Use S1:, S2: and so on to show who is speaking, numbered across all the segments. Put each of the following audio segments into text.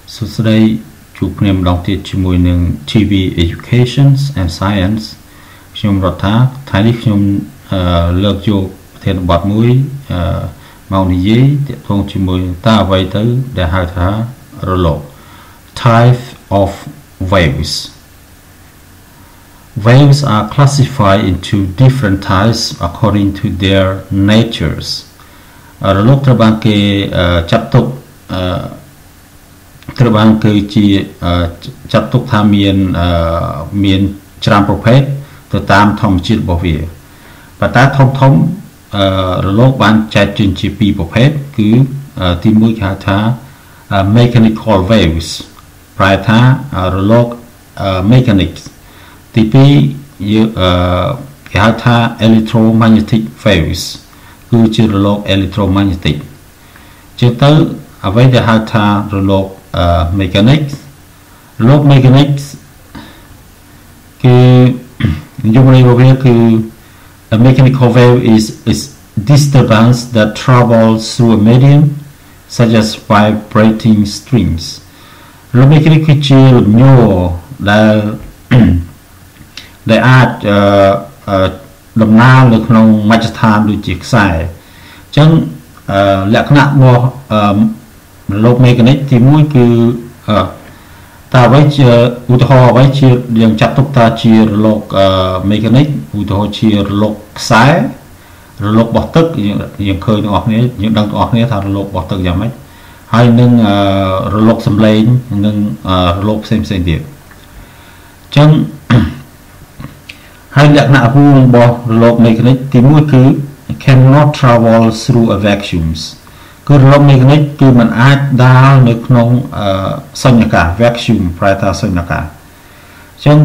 S1: សួស្តីជួបគ្នាម្ដងទៀតជាមួយនឹង TV Education and Science ខ្ញុំរដ្ឋាថ្ងៃនេះខ្ញុំលើកយកប្រធានបទមួយមកនិយាយទាក់ទងជាមួយតើអ្វីទៅដែលហៅថារលក Type of waves. Waves are classified into different types according to their natures. រលកត្រូវបានគេចាត់ទុកត្រូវបានគឺជាចាត់ទុកថាមានច្រើនប្រភេទទៅតាមធម្មជាតិរបស់វាប៉ុន្តែធំរលកបានចែកចេញជាពីរប្រភេទគឺទី1គេហៅថា mechanical waves ប្រែថារលក mechanics ទី2គេហៅថា electromagnetic waves គឺជារលក electromagnetic ជាទៅអ្វីដែលហៅថារលកmechanics រលក mechanics គឺនិយមន័យរបស់វាគឺ a mechanical wave is disturbance that travels through a medium such as vibrating strings រលក mechanics គឺជាលំញ័រដែលអាចដំណើរនៅក្នុងមជ្ឈដ្ឋានដូចជាខ្សែអញ្ចឹងលក្ខណៈរបស់រលក mechanics ទី1គឺតើអ្វីជាឧទាហរណ៍អ្វីជាយើងចាត់ទុកថាជារលក mechanics ឧទាហរណ៍ជារលកខ្សែរលកបោះទឹកយើងឃើញទាំងអស់គ្នាយើងដឹងទាំងអស់គ្នាថារលកបោះទឹកយ៉ាងម៉េចហើយនឹងរលកសំឡេងនិងរលកផ្សេងទៀតអញ្ចឹងហើយលក្ខណៈរបស់រលក mechanics ទី1គឺ cannot travel through a vacuums គឺរលក mechanics គឺมันអាចដើរនៅក្នុងសញ្ញកាស vacuum ប្រែថាសញ្ញកាសអញ្ចឹង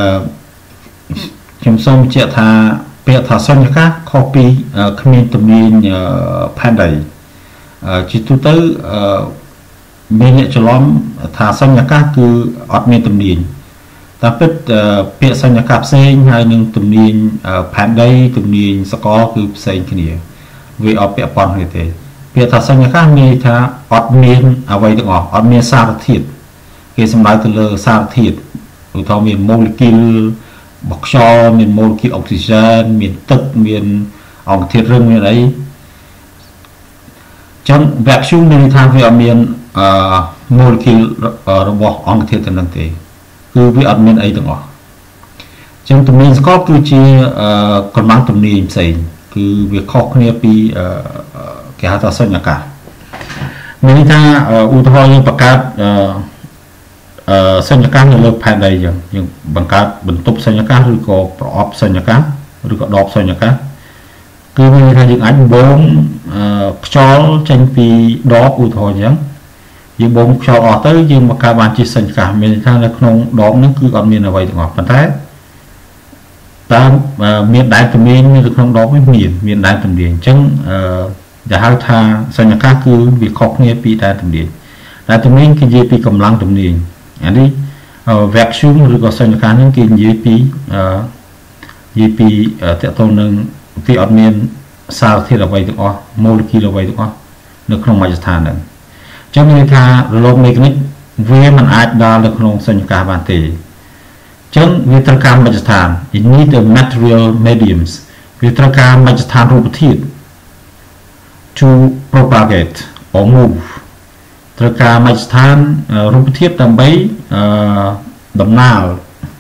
S1: ខ្ញុំសូមបញ្ជាក់ថាពាក្យថាសញ្ញកាសខុសពីគ្មានទំនាញផែនដីជាទូទៅមានអ្នកច្រឡំថាសញ្ញកាសគឺអត់មានទំនាញតែពិតពាក្យសញ្ញកាសផ្សេងហើយនឹងទំនាញផែនដីទំនាញសកលគឺផ្សេងគ្នាវាអត់ពាក់ព័ន្ធគ្នាទេពាក្យថាសញ្ញកាសមានថាអត់មានអ្វីទាំងអស់អត់មានសារធាតុគេសំដៅទៅលើសារធាតុឧទាហរណ៍មានម៉ូលេគុលរបស់ខ្យល់មានម៉ូលេគុលអុកស៊ីហ្សែនមានទឹកមានអង្គធាតុរឹងមានអីចឹង vacuum មានន័យថាវាអត់មានម៉ូលេគុលរបស់អង្គធាតុទៅនឹងទេគឺវាអត់មានអីទាំងអស់ចឹងទំនាញសកលគឺជាកម្លាំងទំនាញផ្សេងគឺវាខុសគ្នាពីគេហៅថាសញ្ញកាសមានន័យថាឧទាហរណ៍យើងបង្កើតសញ្ញកាសនៅលើផែនដីយើងបង្កើតបន្ទប់សញ្ញកាសឬក៏ប្រអប់សញ្ញកាសឬក៏ដបសញ្ញកាសគឺមានន័យថាយើងអាចបងខ្យល់ចេញពីដបឧទាហរណ៍អញ្ចឹងយើងបងខ្យល់អស់ទៅយើងបង្កើតបានជាសញ្ញកាសមានន័យថានៅក្នុងដបហ្នឹងគឺអត់មានអ្វីទាំងអស់ប៉ុន្តែតាមមានដែនទំនាញនៅក្នុងដបនេះមានដែនទំនាញអញ្ចឹងដែលហៅថាសញ្ញកាសគឺវាខុសគ្នាពីដែនទំនាញគឺនិយាយពីកម្លាំងទំនាញអានេះ vacuum ឬក៏សញ្ញកាសហ្នឹងគេនិយាយពីតកតងនឹងវាអត់មានសារធាតុអ្វីទាំងអស់ molecule អ្វីទាំងអស់នៅក្នុងមជ្ឈដ្ឋានហ្នឹងអញ្ចឹងមានន័យថារលក mechanics វាមិនអាចដើរនៅក្នុងសញ្ញកាសបានទេអញ្ចឹងវាត្រូវការមជ្ឈដ្ឋាន it need the material mediums វាត្រូវការមជ្ឈដ្ឋានរូបធាតុ to propagate or move ត្រូវការមជ្ឈដ្ឋានរូបធាតុដើម្បីដំណើរ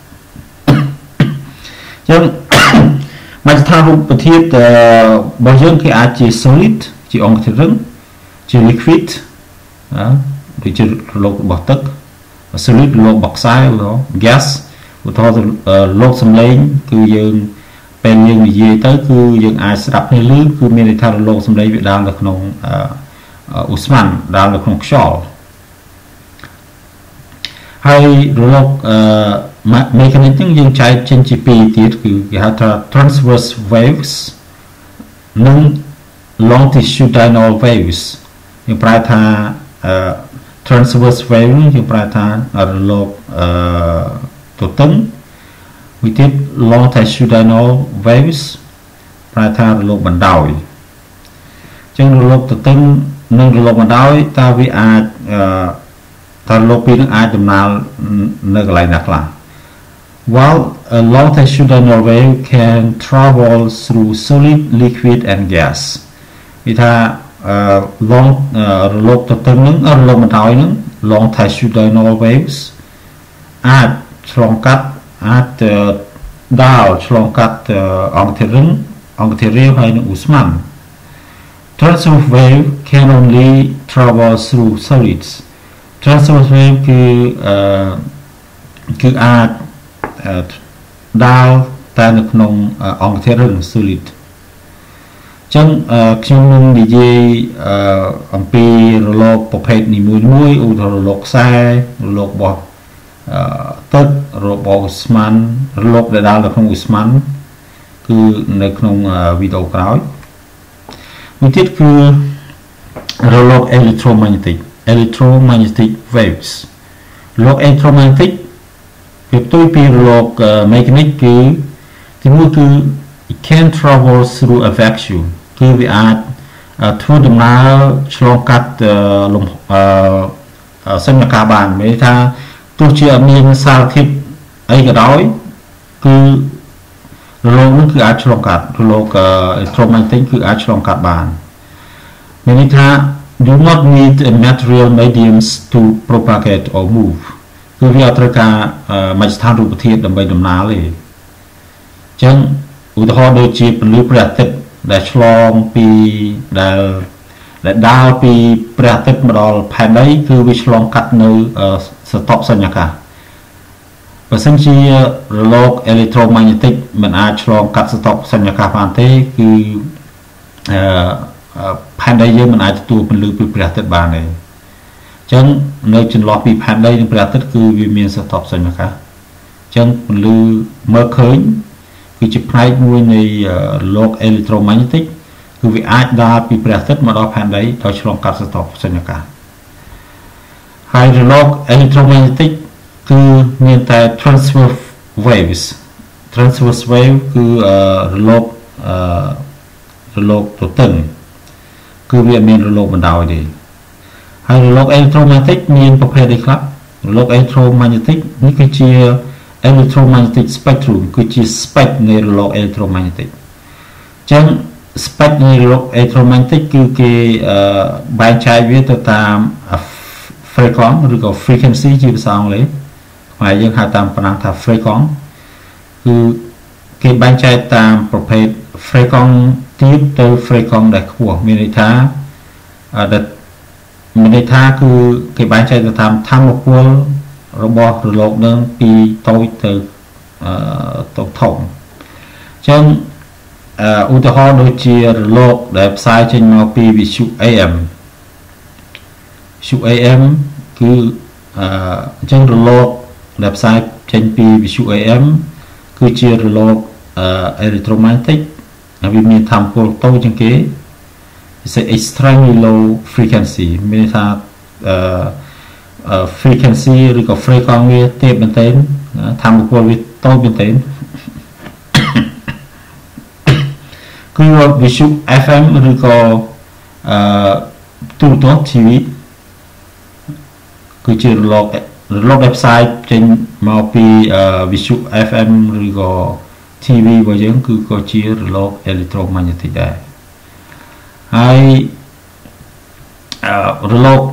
S1: អញ្ចឹងមជ្ឈដ្ឋានរូបធាតុរបស់យើងគេអាចជា solid ជាអង្គធាតុរឹងជា liquid ដូចជារលករបស់ទឹក solid រលករបស់ខ្សែឧទាហរណ៍ gas ឧទាហរណ៍រលកសំឡេងគឺយើងពេលយើងនិយាយទៅគឺយើងអាចស្ដាប់គ្នាឮគឺមានន័យថារលកសំឡេងវាដើរនៅក្នុងឧស្ម័នដើរនៅក្នុងខ្យល់ហើយរលកmechanics ហ្នឹងយើងចែកចេញជាពីរទៀតគឺគេហៅថា transverse waves និង longitudinal waves យើងប្រែថាtransverse wave នេះយើងប្រែថារលកទទឹងមួយទៀត longitudinal waves ប្រែថារលកបណ្ដោយអញ្ចឹងរលកទទឹងនិងរលកបណ្ដោយតើវាអាចតើលោកពីនឹងអាចដំណើរនៅកន្លែងណាខ្លះ While a longitudinal wave can travel through solid, liquid and gas វាថារលកទទឹងនឹងរលកបណ្ដោយនឹង longitudinal waves អាចឆ្លងកាត់អាចដើរឆ្លងកាត់អង្គធារាវហើយនឹងឧស្ម័ន Transverse wave can only travel through solids Transverse wave គឺអាចដើរតែនៅក្នុងអង្គធារាវ solid ចឹងខ្ញុំនឹងនិយាយអំពីរលកប្រភេទនីមួយឧទាហរណ៍រលកខ្សែរលករបស់ទឹករលករបស់ឧស្ម័នរលកដែលដើរនៅក្នុងឧស្ម័នគឺនៅក្នុងវីដេអូក្រោយមួយទៀតគឺរលក electromagnetic waves រលក electromagnetic វាផ្ទុយពីរលក magnetic គឺទីមួយគឺ it can travel through a vacuum គឺវាអាចធ្វើដំណើរឆ្លងកាត់សញ្ញាការបានមានថាទោះជាមានសារធាតុអីក៏ដោយគឺរលកនោះគឺអាចឆ្លងកាត់រលក electromagnetic គឺអាចឆ្លងកាត់បានមានន័យថា do not need material mediums to propagate or move គឺវាអត់ត្រូវការមជ្ឈដ្ឋានរូបធាតុដើម្បីដំណើរទេអញ្ចឹងឧទាហរណ៍ដូចជាពន្លឺព្រះអាទិត្យដែលឆ្លងពីដែលដើរពីព្រះអាទិត្យមកដល់ផែនដីគឺវាឆ្លងកាត់នៅសតពសញ្ញាកាសបើសិនជារលក electromagnetic មិនអាចឆ្លងកាត់សតពសញ្ញាកាសបានទេគឺផែនដីយើងមិនអាចទទួលពន្លឺពីព្រះអាទិត្យបានទេអញ្ចឹងនៅចន្លោះពីផែនដីនិងព្រះអាទិត្យគឺវាមានសតពសញ្ញាកាសអញ្ចឹងពន្លឺមើលឃើញគឺជាផ្នែកមួយនៃរលក electromagnetic គឺវាអាចដើរពីព្រះអាទិត្យមកដល់ផែនដីដោយឆ្លងកាត់សតពសញ្ញាកាសហើយរលក electromagnetic គឺមានតែ transverse wave គឺរលកទទឹងគឺវាមានរលកបណ្ដោយទេហើយរលក electromagnetic មានប្រភេទអីខ្លះរលក electromagnetic នេះគឺជា electromagnetic spectrum គឺជា spectrum នៃរលក electromagnetic អញ្ចឹង spectrum នៃរលក electromagnetic គឺគេបែងចែកវាទៅតាម frequency ឬក៏ frequency ជាភាសាអង់គ្លេសខ្មែរយើងហៅតាមប៉ុណ្ណឹងថា frequency គឺគេបែងចែកតាមប្រភេទ frequency ទាបទៅ frequency ដែលខ្ពស់មានន័យថាគឺគេបែងចែកទៅតាមថាមពលរបស់រលកនឹងពីតូចទៅធំអញ្ចឹងឧទាហរណ៍ដូចជារលកដែលផ្សាយចេញមកពីវិទ្យុ AM គឺអញ្ចឹងរលកដែលផ្សាយចេញពីវិទ្យុ AM គឺជារលក electromagnetic ហើយវាមានថាមពលតូចជាងគេ is extremely low frequency មានថាfrequency ឬក៏ frequency វាទាបមែនទែនថាមពលវាតូចមែនទែនគឺវិទ្យុ FM ឬក៏ទូរទស្សន៍ TV គឺជារលកដែលផ្សាយចេញមកពីវិទ្យុ FM ឬក៏ TV របស់យើងគឺក៏ជារលក electromagnetic ដែរហើយរលក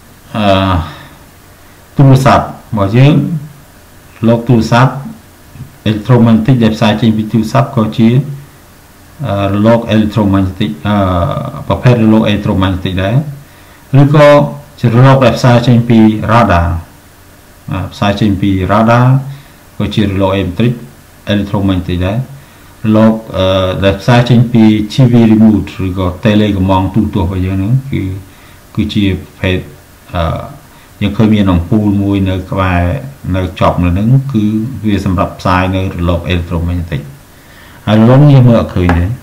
S1: ទូរស័ព្ទរបស់យើងរលកទូរស័ព្ទ electromagnetic ដែលផ្សាយចេញពីទូរស័ព្ទក៏ជារលក electromagnetic ប្រភេទរលក electromagnetic ដែរឬក៏ជារលកដែលផ្សាយចេញពី radar ផ្សាយចេញពី radar ក៏ជារលក electromagnetic ដែររលកដែលផ្សាយចេញពី TV remote ឬក៏ tele កំងទូរទស្សន៍របស់យើងហ្នឹងគឺជាប្រភេទយើងឃើញមានអំពូលមួយនៅក្បែរនៅចប់នៅហ្នឹងគឺវាសម្រាប់ផ្សាយនៅរលក electromagnetic ហើយរលកនេះមើលអត់ឃើញទេ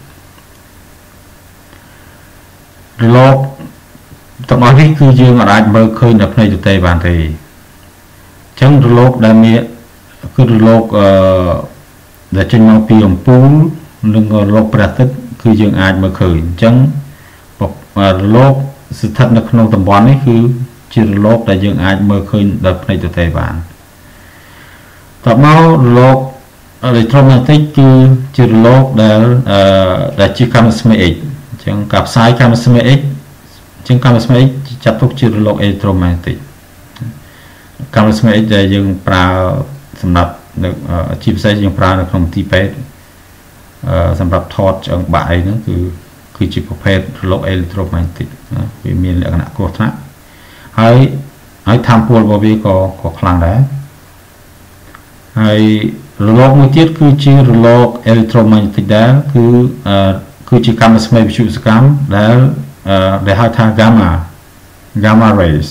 S1: រលកទាំងអស់នេះគឺយើងអាចមើលឃើញនៅផ្នែកទទេបានទេអញ្ចឹងរលកដែលមានគឺរលកដែលចេញមកពីអំពូលនិងរលកព្រះអាទិត្យគឺយើងអាចមើលឃើញអញ្ចឹងរលកស្ថិតនៅក្នុងតំបន់នេះគឺជារលកដែលយើងអាចមើលឃើញដោយភ្នែកទទេបានតបមករលក electromagnetic គឺជារលកដែលជាកាំស្មេ X អញ្ចឹងការផ្សាយកាំស្មេ X អញ្ចឹងកាំស្មេ X ចាត់ទុកជារលក electromagnetic កាំស្មេ X ដែលយើងប្រើសម្រាប់ជាពិសេសយើងប្រើនៅក្នុងទីពេទ្យសម្រាប់ថតឆ្អឹងបាក់អីហ្នឹងគឺជាប្រភេទរលក electromagnetic វាមានលក្ខណៈគ្រោះថ្នាក់ហើយថាមពលរបស់វាក៏ខ្លាំងដែរហើយរលកមួយទៀតគឺជារលក electromagnetic ដែរគឺជាកាំស្មេវិទ្យុសកម្មដែលហៅថា gamma rays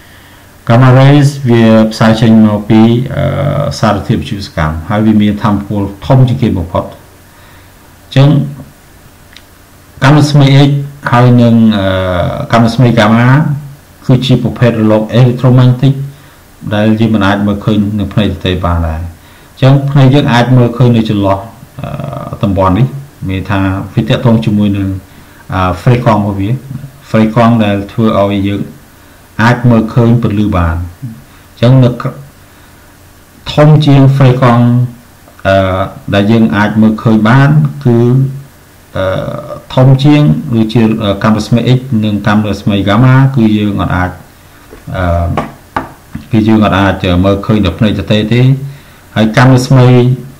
S1: វាផ្សាយចេញមកពីសារធាតុវិទ្យុសកម្មហើយវាមានថាមពលធំជាងគេបំផុតអញ្ចឹងកាំស្មេ X ហើយនឹងកាំស្មេ gamma គឺជាប្រភេទរលក electromagnetic ដែលយើងមិនអាចមើលឃើញនឹងភ្នែកទទេបានដែរអញ្ចឹងភ្នែកយើងអាចមើលឃើញនៅចន្លោះតំបន់នេះមានថាវាតកតងជាមួយនឹងfrequency របស់វា frequency ដែលធ្វើឲ្យយើងអាចមើលឃើញពន្លឺបានអញ្ចឹងនៅធំជាង frequency ដែលយើងអាចមើលឃើញបានគឺធំជាងឬជាកាំស្មេ X និងកាំស្មេ gamma គឺយើងអាចមើលឃើញដល់ភ្នែកទទេទេហើយកាំស្មេ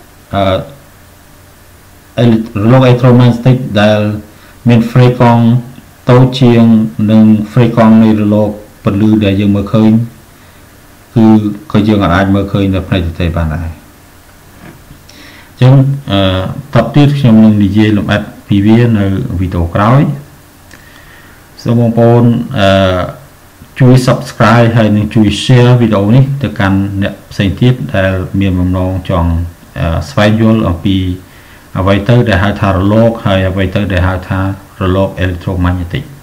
S1: រលក electromagnetic ដែលមាន frequency តូចជាងនឹង frequency នៃរលកពន្លឺដែលយើងមើលឃើញក៏យើងអាចមើលឃើញដល់ភ្នែកទទេបានដែរអញ្ចឹងតបទៀតខ្ញុំនឹងនិយាយលម្អិតពីវានៅវីដេអូក្រោយសូមបងប្អូនជួយ subscribe ហើយនឹងជួយ share វីដេអូនេះទៅកាន់អ្នកផ្សេងទៀតដែលមានបំណងចង់ស្វែងយល់អំពីអ្វីទៅដែលហៅថារលកហើយអ្វីទៅដែលហៅថារលក electromagnetic